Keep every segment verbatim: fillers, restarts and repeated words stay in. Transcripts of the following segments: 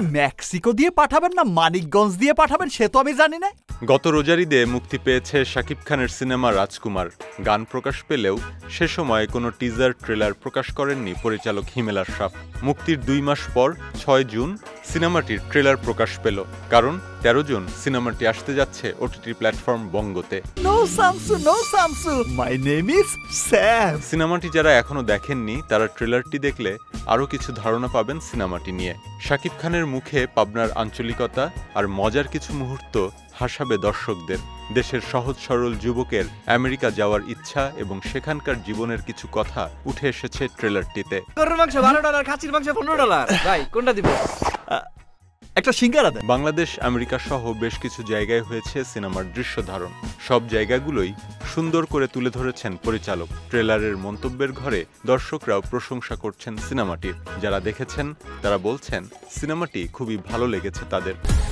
Mexico দিয়ে পাঠাবেন না মানিকগঞ্জ দিয়ে পাঠাবেন সে তো আমি জানি না। গত রোজার ঈদে মুক্তি পেয়েছে শাকিব খানের সিনেমা রাজকুমার। গান প্রকাশ পেলেও সে সময় কোনো টিজার ট্রেলার প্রকাশ করেননি পরিচালক হিমেল আশরাফ। মুক্তির দুই মাস পর ছয় জুন সিনেমাটির ট্রেলার প্রকাশ পেল, কারণ তেরো জুন সিনেমাটি আসতে যাচ্ছে ওটিটি প্ল্যাটফর্ম বঙ্গতে। No Shamsu, no Shamsu, my name is Sam. সিনেমাটি যারা এখনো দেখেননি তারা ট্রেলারটি দেখলে আরও কিছু ধারণা পাবেন সিনেমাটি নিয়ে। শাকিব খানের মুখে পাবনার আঞ্চলিকতা আর মজার কিছু মুহূর্ত হাসাবে দর্শকদের। দেশের সহজ সরল যুবকের আমেরিকা যাওয়ার ইচ্ছা এবং সেখানকার জীবনের কিছু কথা উঠে এসেছে ট্রেলারটিতে। গরুর মাংস বারো ডলার, খাসির মাংস পনেরো ডলার। ভাই কোনটা দিব? একটা সিঙ্গারা দেন। বাংলাদেশ, আমেরিকা সহ বেশ কিছু জায়গায় হয়েছে সিনেমার দৃশ্য ধারণ। সব জায়গাগুলোই সুন্দর করে তুলে ধরেছেন পরিচালক। ট্রেলারের মন্তব্যের ঘরে দর্শকরাও প্রশংসা করছেন সিনেমাটির। যারা দেখেছেন তারা বলছেন সিনেমাটি খুবই ভালো লেগেছে তাদের।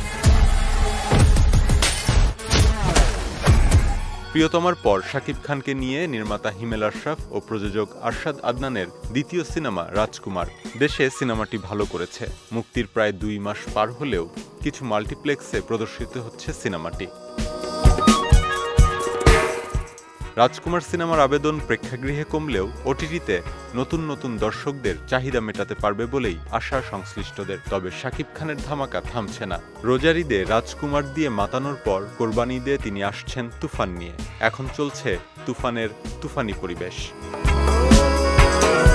প্রিয়তমার পর শাকিব খানকে নিয়ে নির্মাতা হিমেল আশরাফ ও প্রযোজক আরশাদ আদনানের দ্বিতীয় সিনেমা রাজকুমার। দেশে সিনেমাটি ভালো করেছে। মুক্তির প্রায় দুই মাস পার হলেও কিছু মাল্টিপ্লেক্সে প্রদর্শিত হচ্ছে সিনেমাটি। রাজকুমার সিনেমার আবেদন প্রেক্ষাগৃহে কমলেও ওটিটিতে নতুন নতুন দর্শকদের চাহিদা মেটাতে পারবে বলেই আশা সংশ্লিষ্টদের। তবে শাকিব খানের ধামাকা থামছে না। রোজার ঈদে রাজকুমার দিয়ে মাতানোর পর কোরবানি ঈদে তিনি আসছেন তুফান নিয়ে। এখন চলছে তুফানের তুফানি পরিবেশ।